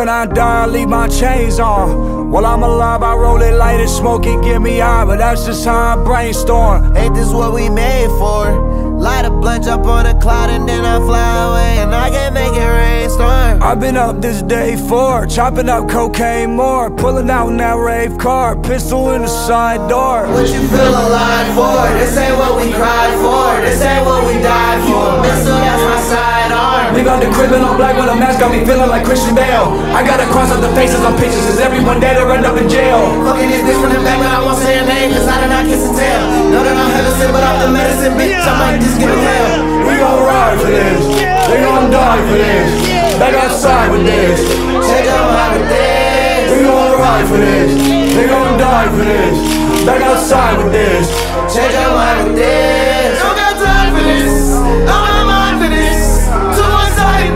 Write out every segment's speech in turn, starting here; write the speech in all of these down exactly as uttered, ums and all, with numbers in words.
When I die, I leave my chains on. While I'm alive, I roll it, light it, smoke it, get me high. But that's just how I brainstorm. Ain't this what we made for? Light a blunt, jump on a cloud, and then I fly away, and I can't make it rainstorm. I've been up this day for chopping up cocaine more, pulling out in that rave car, pistol in the side door. What you feel alive for? This ain't what we cried for. This ain't what we died for. Missile, that's my sidearm. Leave out the crib and all black with a mask, got me feeling like Christian Bale. I got to cross out the faces on pictures, cause everyone dead or end up in jail. Fucking this bitch from the back, but I won't say her name, cause I did not kiss and tell. Know that I'm heaven sent, but off the medicine, bitch, I might just get a hell. We gon' ride for this, they gon' die for this. Back outside with this, Change your mind with this. we gon' ride for this, they gon' die for this. Back outside with this, Change your mind with this. Don't got time for this. Don't got mind for this. Too much side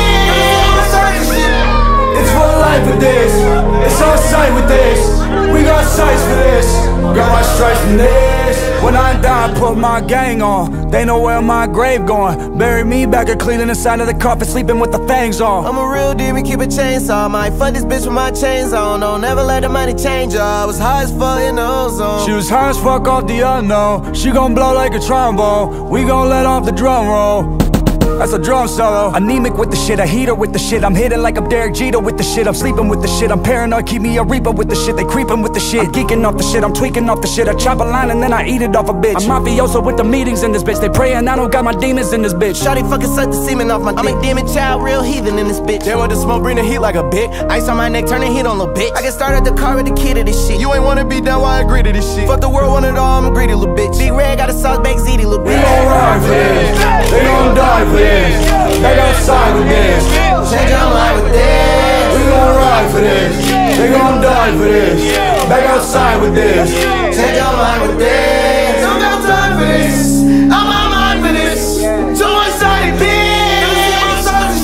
bitch. it's for life with this. It's on sight with this. We got sights for this. Got my stripes from this. When I die, I put my gang on. They know where my grave going. Bury me back at Cleveland inside of the coffin, sleeping with the fangs on. I'm a real demon, keep a chainsaw. Might fuck this bitch with my chains on. Don't never let the money change her. I was high as fuck in the ozone. She was high as fuck off the unknown. She gon' blow like a trombone. We gon' let off the drum roll. That's a drum solo. Anemic with the shit, a heater with the shit. I'm hitting like I'm Derek Jeter with the shit. I'm sleeping with the shit. I'm paranoid, keep me a reaper with the shit. They creeping with the shit. I'm geeking off the shit, I'm tweaking off the shit. I chop a line and then I eat it off a bitch. I'm mafioso with the meetings in this bitch. They praying I don't got my demons in this bitch. Shawty fucking suck the semen off my dick. I'm a demon child, real heathen in this bitch. They want the smoke, bring the heat like a bit. Ice on my neck, turning heat on little bitch. I can start at the car with the key to this shit. You ain't wanna be down, why I agree to this shit. Fuck the world, want it all, I'm a greedy little bitch. Big Red got a sauce, baked ziti little bitch. We gon' ride for this, they gon' die for this. Back outside with this, Change your mind with this. we gon' ride for this. They gon' die for this. Back outside with this, Change your mind with this. Don't got time for this. I'm on mind for this. Too much side bitch.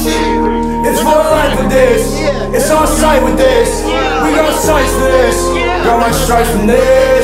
it's for life with this. It's on sight with this. We got sights for this. Got my stripes from this.